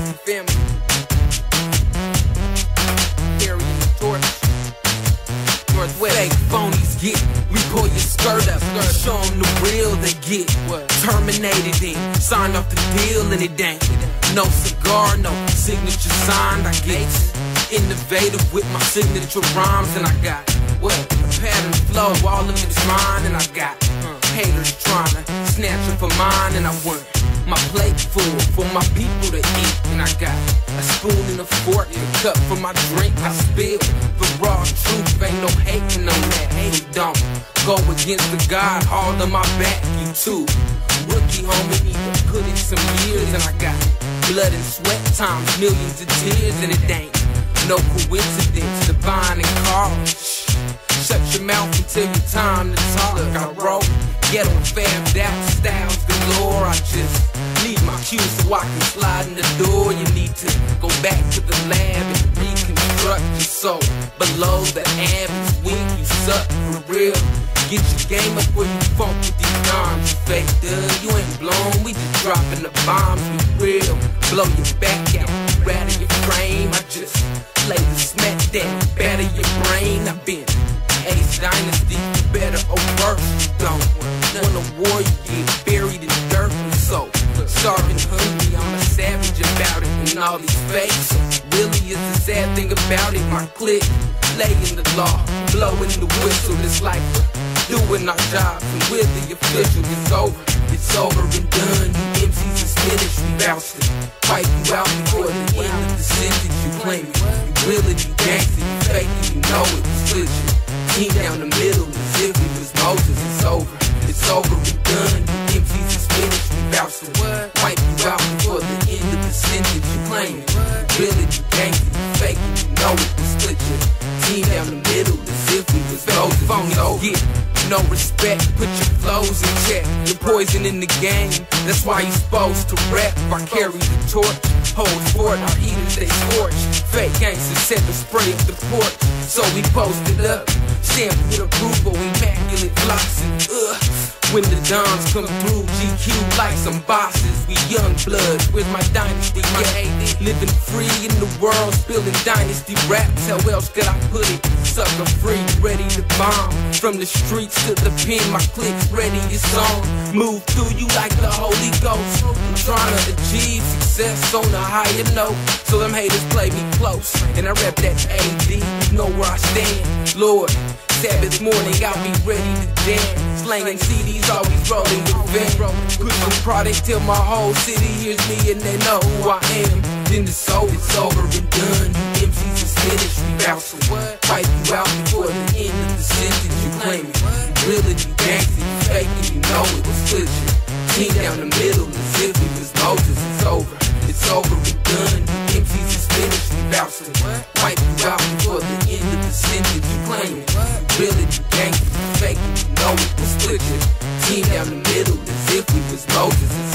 Gangsta family. Carrying the torch. Northwest. Fake phonies get, we pull your skirt up. Show them the real they get. Terminated then, signed off the deal and it ain't. No cigar, no signature signed, I get innovative with my signature rhymes. And I got, a pattern flow, all of it's mine. And I got haters trying to snatch it for mine. And I want my plate full for my people to eat. And I got a spoon and a fork and a cup for my drink. I spill the raw truth, ain't no hating on that. Hate don't go against the God, all of my back, you too. Rookie homie, need to put in some years. And I got blood and sweat times millions of tears. And it ain't no coincidence, divine and cause. Shut your mouth until your time to talk. I wrote, ghetto and fabbed out, styles galore. I just need my cue so I can slide in the door. You need to go back to the lab and reconstruct your soul. Below the average, when you suck for real. Get your game up where you funk with these dimes. Fake you ain't blown, we just dropping the bombs. Be real, blow your back out, rattle your frame. I just lay the smack down, batter your brain. I've been Ace Dynasty, better or worse, you don't. When a war you get buried in dirt and so starving hungry, I'm a savage about it. And all these fakes really is the sad thing about it. My clique, laying the law, blowing the whistle. It's like doing our jobs and with the official. It's over and done. You MCs is finished, we bounce to wipe you out before the end of the sentence. You claim it, you really be gangster, you fake it, you know it was legit. Team down the middle as if it was Moses. It's over and done. You MCs is finished, we bounce to wipe you out before the end of the sentence. You claim it, you really be gangster, you fake it, you know it was legit. Team down the middle as if it was Moses. It's no respect, put your flows in check. You're poison in the game, that's why you're supposed to rap. I carry the torch, hold fort, our heaters they scorch. Fake gangsters set the spray up the porch, so we posted up. Stamped with approval, immaculate flossing. When the dons come through, GQ like some bosses. We young bloods, where's my dynasty? Yeah, living free in the world, spilling dynasty raps. How else could I put it? Sucker free, ready to bomb. From the streets to the pen, my clique's ready, it's on. Move through you like the Holy Ghost. I'm trying to achieve success on a higher note, so them haters play me close. And I rep that AD, you know where I stand. Lord, Sabbath morning, I'll be ready to dance. Slanging CDs, always rolling with Van. Pushing product till my whole city hears me and they know who I am. Then it's over and done. You MCs is finished, we bounce to wipe you out before the end of the sentence. You claim it, you really be gangster, you fake it, you know it was legit. Team down the middle as if it was Moses. It's over and done. You MCs is finished, we bounce to wipe you out before the end of the sentence. You claim it, you really be gangster, you fake it, you know it was legit. Team down the middle as if it was Moses.